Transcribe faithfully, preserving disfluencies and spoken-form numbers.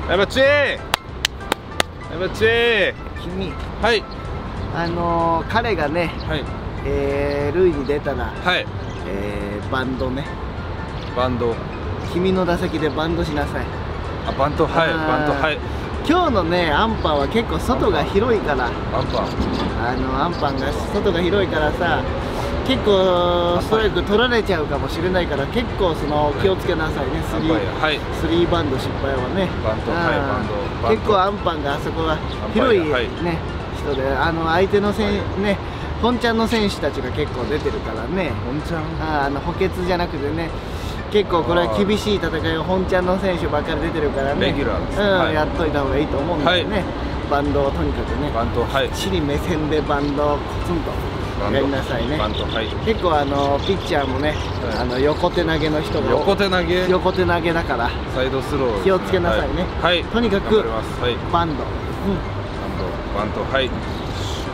やばちやばち君、 はい、 あのー、彼がね、 はい、 えー、塁に出たら、 はい、 えー、バンドね。 バンド。 君の打席でバンドしなさい。 あ、バント、はい、バント、はい。 今日のね、アンパンは結構外が広いから、 アンパン、 あのアンパンが外が広いからさ、結構ストライク取られちゃうかもしれないから、結構その気をつけなさいね。スリー、 はい、 スリーバンド失敗はね。 バント、はい、バンド。 結構アンパンがあそこは広いね人で、あの相手のせんね、本ちゃんの選手たちが結構出てるからね。 本ちゃん、 ああの補欠じゃなくてね。結構これは厳しい戦いを本ちゃんの選手ばっかり出てるからね、 レギュラーです、 うん、やっといた方がいいと思うんだよね、はい、バンドをとにかくね、 バンド、はい、 きっちり目線でバンドをコツンとやりなさいね。 バンド、はい、 結構あのピッチャーもね、はい、あの横手投げの人が横手投げ横手投げだからサイドスロー、ね、 気をつけなさいね、 はい、 とにかくはい、 バンド、うん、 バンド、バンド、はい。